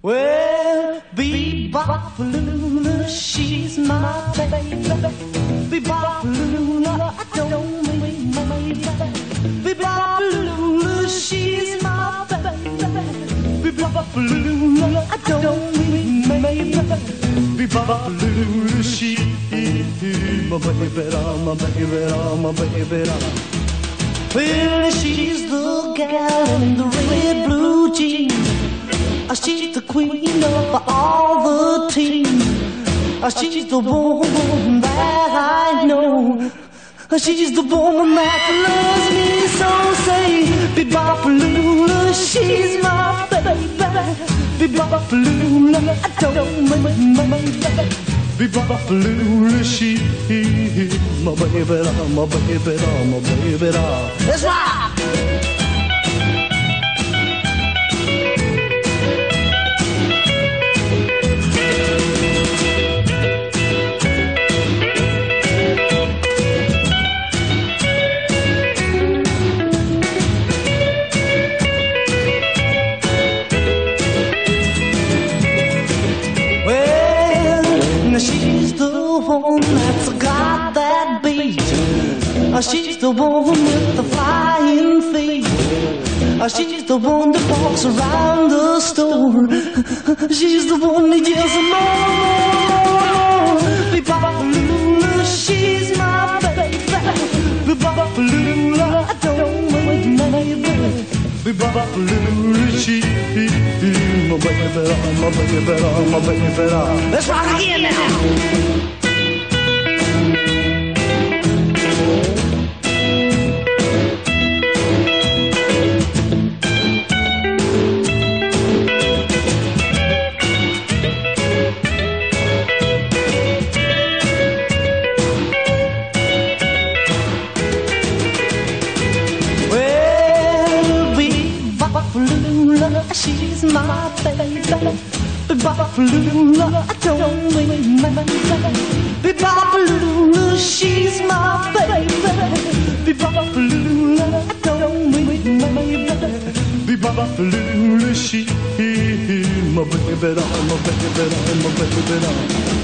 Well, Bebop Lula, she's my baby. Bebop Lula, I don't mean my baby. Bebop Lula, she's my baby. Bebop Lula, I don't mean my baby. Bebop Lula, she's my baby, my baby. Well, she's the gal in the red blue jeans. She's the queen of all the team. She's the woman that I know. She's the woman that loves me so. Say, Bebop Lula, she's my baby. Bebop Lula, I don't mind my baby. Bebop Lula, she's my baby, my baby, my baby. Let's rock! She's the one that's got that beat. She's the one with the flying feet. She's the one that walks around the store. She's the one that yells more. Bebop Lula, she's my baby. Bebop Lula, I don't mind my baby. Bebop Lula, she's my baby, my baby, my baby. Let's rock again now. Lula, she's my baby. Bebop Lula, I don't mean my baby. Bebop Lula, she's my baby. Bebop Lula, I don't mean my baby. Bebop Lula, she's my baby, my baby, my baby.